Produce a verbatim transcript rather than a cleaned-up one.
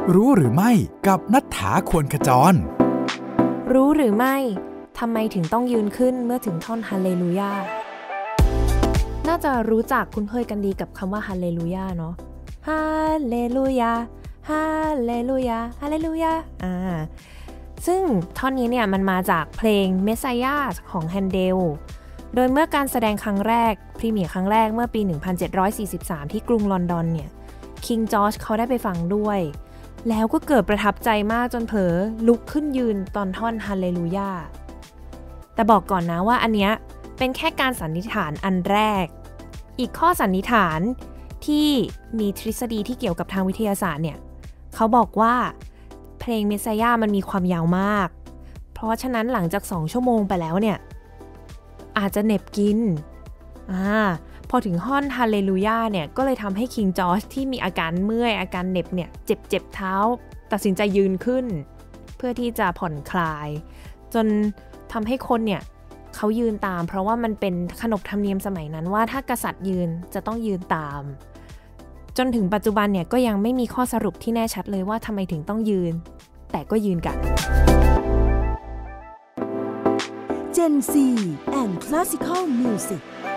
รู้หรือไม่กับณัฐฐา ควรขจรรู้หรือไม่ทำไมถึงต้องยืนขึ้นเมื่อถึงท่อนฮาเลลูยาน่าจะรู้จักคุ้นเคยกันดีกับคำว่าฮาเลลูยาเนาะฮาเลลูยาฮาเลลูยาฮาเลลูยาอ่าซึ่งท่อนนี้เนี่ยมันมาจากเพลงเมสไซยาของแฮนเดลโดยเมื่อการแสดงครั้งแรกพรีเมียร์ครั้งแรกเมื่อปีหนึ่งพันเจ็ดร้อยสี่สิบสามที่กรุงลอนดอนเนี่ยคิงจอร์จเขาได้ไปฟังด้วยแล้วก็เกิดประทับใจมากจนเผลอลุกขึ้นยืนตอนท่อนฮาเลลูยาแต่บอกก่อนนะว่าอันเนี้ยเป็นแค่การสันนิษฐานอันแรกอีกข้อสันนิษฐานที่มีทฤษฎีที่เกี่ยวกับทางวิทยาศาสตร์เนี่ยเขาบอกว่าเพลงเมสไซยามันมีความยาวมากเพราะฉะนั้นหลังจากสองชั่วโมงไปแล้วเนี่ยอาจจะเหน็บกินอ่าพอถึงท่อนฮาเลลูยาเนี่ยก็เลยทำให้คิงจอร์จที่มีอาการเมื่อยอาการเหน็บเนี่ยเจ็บเจ็บเท้าตัดสินใจยืนขึ้นเพื่อที่จะผ่อนคลายจนทำให้คนเนี่ยเขายืนตามเพราะว่ามันเป็นขนบธรรมเนียมสมัยนั้นว่าถ้ากษัตริย์ยืนจะต้องยืนตามจนถึงปัจจุบันเนี่ยก็ยังไม่มีข้อสรุปที่แน่ชัดเลยว่าทำไมถึงต้องยืนแต่ก็ยืนกัน Gen Z and Classical Music